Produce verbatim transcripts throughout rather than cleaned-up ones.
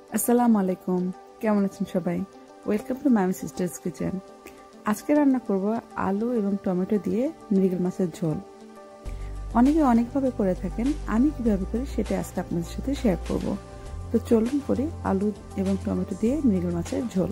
আসসালামু আলাইকুম, কেমন আছেন সবাই? Welcome to Mami sisters kitchen. আজকে রান্না করব আলু এবং টমেটো দিয়ে মৃগেল মাছের ঝোল। অনেকে অনেকভাবে করে থাকেন, আমি কিভাবে করি সেটা আজকে আপনাদের সাথে শেয়ার করব। তো চলুন করি আলু এবং টমেটো দিয়ে মৃগেল মাছের ঝোল।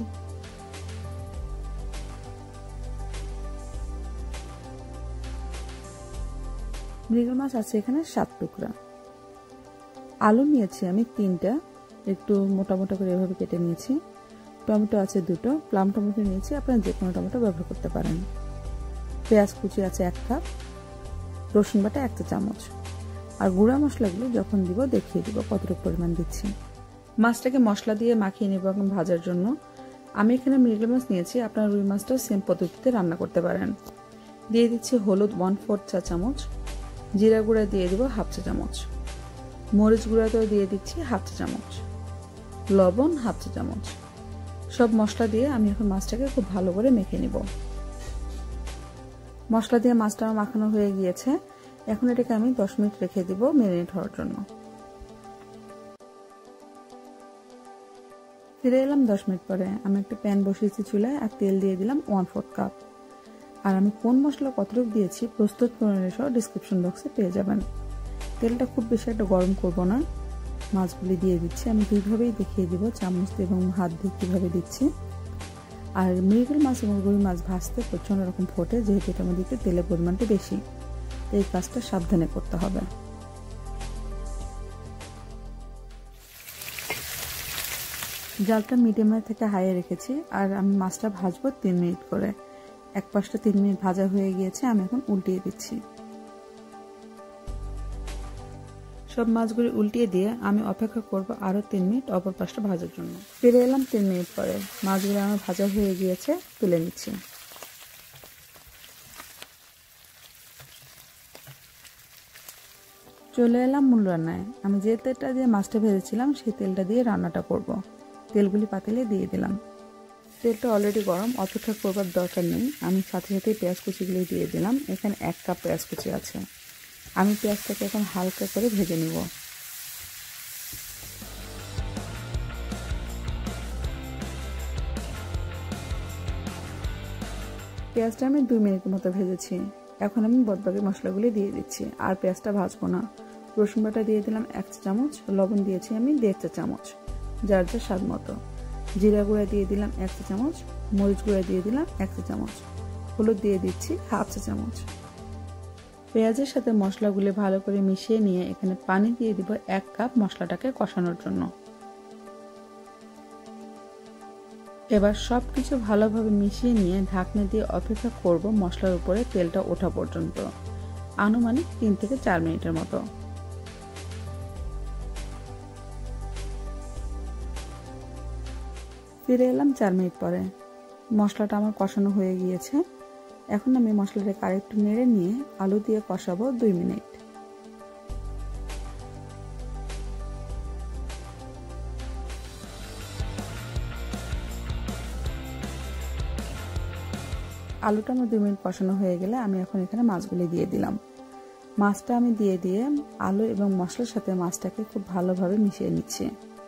মৃগেল মাছ আছে এখানে সাত টুকরা। আলু নিয়েছি আমি তিনটা, একটু মোটা মোটা করে এভাবে কেটে নিয়েছি। টমেটো আছে দুটো, প্লাম টমেটো নিয়েছি, আপনারা যে কোনো টমেটো ব্যবহার করতে পারেন। পেঁয়াজ কুচি আছে এক কাপ, রসুন বাটা একটা চামচ। আর গুঁড়া মশলাগুলো যখন দিব দেখিয়ে দিব কতটুকু পরিমাণ দিচ্ছি। মাছটাকে মশলা দিয়ে মাখিয়ে নেব এখন ভাজার জন্য। আমি এখানে মৃগেল মাছ নিয়েছি, আপনারা রুই মাছটা সেম পদ্ধতিতে রান্না করতে পারেন। দিয়ে দিচ্ছি হলুদ ওয়ান ফোর্থ চা চামচ, জিরা গুঁড়া দিয়ে দেবো হাফ চা চামচ, মরিচ গুঁড়াতেও দিয়ে দিচ্ছি হাফ চা চামচ, লবণ হাফ চা চামচ। সব মশলা দিয়ে আমি এখন মাছটাকে খুব ভালো করে মেখে নিব। মশলা দিয়ে মাছটা মাখানো হয়ে গিয়েছে, এখন এটাকে আমি দশ মিনিট রেখে দিব ম্যারিনেট হওয়ার জন্য। ফিরে এলাম দশ মিনিট পরে। আমি একটা প্যান বসিয়েছি চুলায় আর তেল দিয়ে দিলাম ওয়ান ফোর্থ কাপ। আর আমি কোন মশলা কতটুকু দিয়েছি প্রস্তুত প্রণালী সহ ডিসক্রিপশন বক্সে পেয়ে যাবেন। তেলটা খুব বেশি একটা গরম করব না। মাছগুলি দিয়ে দিচ্ছি, আমি দুইভাবেই দেখিয়ে দিব, চামচ দিয়ে এবং হাত দিয়ে কীভাবে দিচ্ছি। আর মৃগেল মাছ এবং রুই মাছ ভাজতে প্রচণ্ড রকম ফোটে, যেহেতু এটার মধ্যে একটু তেলের পরিমাণটা বেশি, এই কাজটা সাবধানে করতে হবে। জালটা মিডিয়ামে থেকে হাইয়ে রেখেছি আর আমি মাছটা ভাজবো তিন মিনিট করে। এক পাশটা তিন মিনিট ভাজা হয়ে গিয়েছে, আমি এখন উল্টিয়ে দিচ্ছি। সব মাছগুলি উল্টিয়ে দিয়ে আমি অপেক্ষা করব আরও তিন মিনিট অপর পাশটা ভাজার জন্য। ফিরে এলাম তিন মিনিট পরে, মাছগুলো আমার ভাজা হয়ে গিয়েছে, তুলে নিচ্ছি। চলে এলাম মূল রান্নায়। আমি যে তেলটা দিয়ে মাছটা ভেজেছিলাম সেই তেলটা দিয়ে রান্নাটা করব। তেলগুলি পাতিলে দিয়ে দিলাম। তেলটা অলরেডি গরম, অপেক্ষা করবার দরকার নেই। আমি সাথে সাথে পেঁয়াজ কুচিগুলি দিয়ে দিলাম। এখানে এক কাপ পেঁয়াজ কুচি আছে। আমি পেঁয়াজটাকে এখন হালকা করে ভেজে নিব। পেঁয়াজটা আমি দুই মিনিটের মতো ভেজেছি। এখন আমি বদবাকি মশলাগুলি দিয়ে দিচ্ছি, আর পেঁয়াজটা ভাজবো না। রসুন বাটা দিয়ে দিলাম এক চা চামচ, লবণ দিয়েছি আমি দেড় চা চামচ, যার যার স্বাদ মতো। জিরা গুঁড়া দিয়ে দিলাম এক চা চামচ, মরিচ গুঁড়া দিয়ে দিলাম এক চা চামচ, হলুদ দিয়ে দিচ্ছি হাফ চা চামচ। পেঁয়াজের সাথে মশলাগুলি ভালো করে মিশিয়ে নিয়ে এখানে পানি দিয়ে দিব এক কাপ মশলাটাকে কষানোর জন্য। এবার সব কিছু ভালোভাবে মিশিয়ে নিয়ে ঢাকনা দিয়ে অপেক্ষা করব মশলার উপরে তেলটা ওঠা পর্যন্ত, আনুমানিক তিন থেকে চার মিনিটের মতো। ফিরে এলাম চার মিনিট পরে। মশলাটা আমার কষানো হয়ে গিয়েছে। এখন আমি মশলাটাকে আরেকটু নেড়ে নিয়ে আলু দিয়ে কষাবো দুই মিনিট। আলুটা আমার দুই মিনিট কষানো হয়ে গেলে আমি এখন এখানে মাছগুলি দিয়ে দিলাম। মাছটা আমি দিয়ে দিয়ে আলু এবং মশলার সাথে মাছটাকে খুব ভালোভাবে মিশিয়ে নিচ্ছি।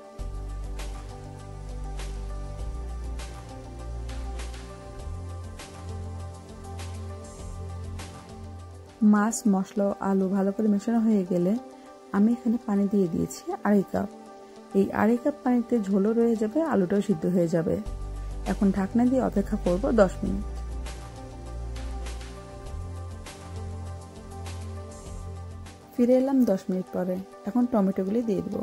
মাছ মশলা আলু ভালো করে মেশানো হয়ে গেলে আমি এখানে পানি দিয়ে দিয়েছি আড়াই কাপ। এই আড়াই কাপ পানিতে ঝোলও রয়ে যাবে, আলুটাও সিদ্ধ হয়ে যাবে। এখন ঢাকনা দিয়ে অপেক্ষা করব দশ মিনিট। ফিরে এলাম দশ মিনিট পরে। এখন টমেটোগুলি দিয়ে দেব।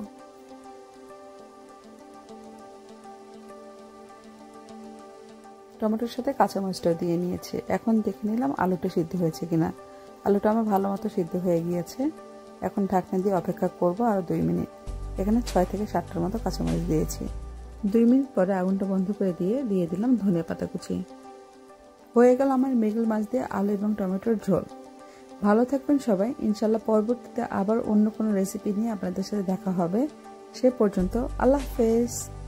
টমেটোর সাথে কাঁচামরিচটাও দিয়ে নিয়েছি। এখন দেখে নিলাম আলুটা সিদ্ধ হয়েছে কিনা। আলুটা আমার ভালো মতো সিদ্ধ হয়ে গিয়েছে। এখন ঢাকনা দিয়ে অপেক্ষা করব আরও দুই মিনিট। এখানে ছয় থেকে সাতটার মতো কাঁচামরিচ দিয়েছি। দুই মিনিট পরে আগুনটা বন্ধ করে দিয়ে দিয়ে দিলাম ধনিয়া পাতা কুচি। হয়ে গেল আমার মৃগেল মাছ দিয়ে আলু এবং টমেটোর ঝোল। ভালো থাকবেন সবাই। ইনশাল্লাহ পরবর্তীতে আবার অন্য কোনো রেসিপি নিয়ে আপনাদের সাথে দেখা হবে। সে পর্যন্ত আল্লাহ হাফেজ।